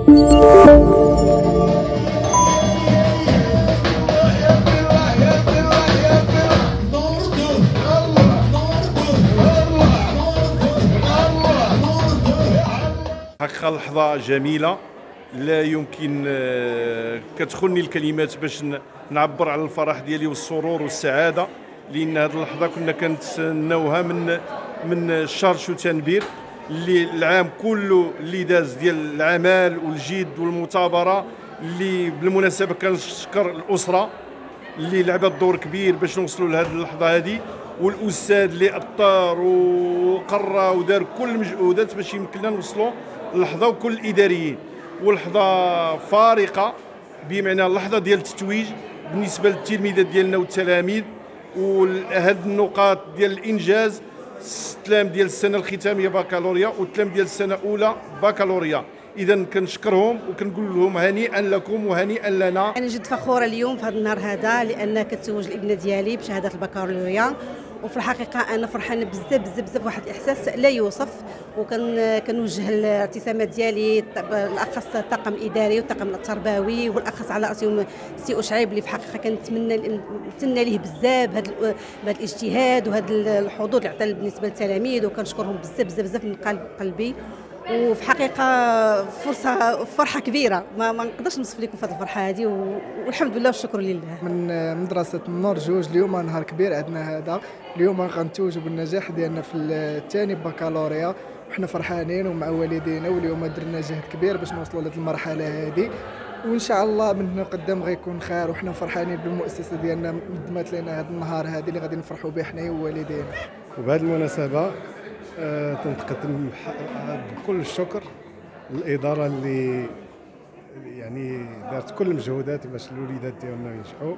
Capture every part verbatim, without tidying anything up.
حقيقة لحظة جميلة لا يمكن كتخلني الكلمات باش نعبر على الفرح ديالي والسرور والسعادة، لأن هذه اللحظة كنا كنتسناوها من من الشهر شتنبر اللي العام كله اللي داز ديال العمل والجد والمثابرة. اللي بالمناسبة كنشكر الأسرة اللي لعبت دور كبير باش نوصلوا لهذه اللحظة هذه، والأستاذ اللي أطار وقرى ودار كل المجهودات باش يمكننا نوصلوا اللحظة، وكل الإداريين. ولحظة فارقة بمعنى اللحظة ديال التتويج بالنسبة للتلميذات ديالنا والتلاميذ، وهذه النقاط ديال الإنجاز التلام ديال السنة الختامية بكالوريا والتلام ديال السنة الأولى بكالوريا. إذا كنشكرهم وكنقول لهم هنيئا لكم وهنيئا لنا. أنا جد فخورة اليوم في هذا النهار هذا لأن كتزوج الابنة ديالي بشهادة البكالوريا، وفي الحقيقة أنا فرحانة بزاف بزاف بزاف، واحد الإحساس لا يوصف. وكان كنوجه الابتسامات ديالي بالأخص الطاقم الإداري والطاقم التربوي، والأخص على رأسهم سي أشعيب اللي في الحقيقة كنتمنى نتمنى ليه بزاف بهذا الاجتهاد وهذا الحضور اللي عطى بالنسبة للتلاميذ، وكنشكرهم بزاف بزاف بزاف من قلب قلبي. وفي حقيقة فرصة فرحة كبيرة ما, ما نقدرش نوصف لكم في هذه الفرحة هذه، والحمد لله والشكر لله. من مدرسة النور جوج اليوم نهار كبير عندنا هذا اليوم، غنتوجوا بالنجاح ديالنا في الثاني بكالوريا، وحنا فرحانين ومع والدينا، واليوم درنا جهد كبير باش نوصلوا لهذه المرحلة هذه، وان شاء الله من هنا قدام غيكون خير. وحنا فرحانين بالمؤسسة ديالنا قدمت لنا هذا النهار هذه اللي غادي نفرحوا به حنايا ووالدينا. وبهذه المناسبة أه تنتقدم بكل الشكر للإدارة اللي يعني دارت كل المجهودات باش الوليدات ديالنا ينجحوا،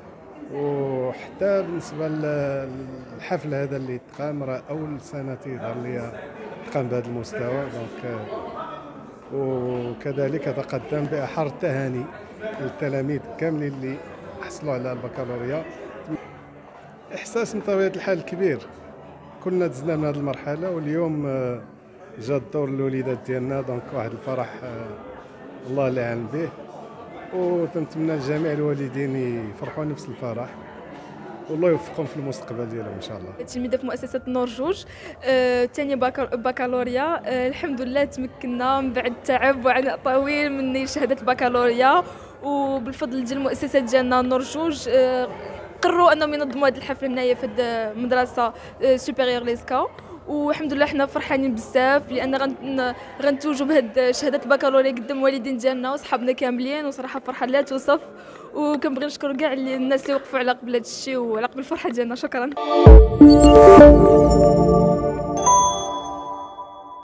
وحتى بالنسبة للحفل هذا اللي تقام راه أول سنة تيظهر لي تقام بهذا المستوى، دونك وكذلك أتقدم بأحر التهاني للتلاميذ كاملين اللي حصلوا على البكالوريا. إحساس من طبيعة الحال كبير، كلنا دزنا من هذه المرحلة، واليوم جا الدور الوليدات ديالنا، دونك واحد الفرح الله اللي عالم به، وتنتمنى لجميع الوالدين يفرحوا نفس الفرح، والله يوفقهم في المستقبل ديالهم ان شاء الله. تلميذه في مؤسسه النور جوج ثاني بكالوريا، أه الحمد لله تمكنا من بعد تعب وعناء طويل من نيل شهاده البكالوريا، وبالفضل ديال المؤسسه ديالنا النور جوج أه قرروا انهم ينظموا هذا الحفل هنايا في المدرسه سوبيريور ليسكا، والحمد لله حنا فرحانين بزاف لان غنتوجوا بهاد شهاده البكالوريا قدام والدين ديالنا وصحابنا كاملين، وصراحه فرحه لا توصف. وكنبغي نشكر كاع الناس اللي وقفوا على قبل هذا الشيء وعلى قبل الفرحه ديالنا. شكرا.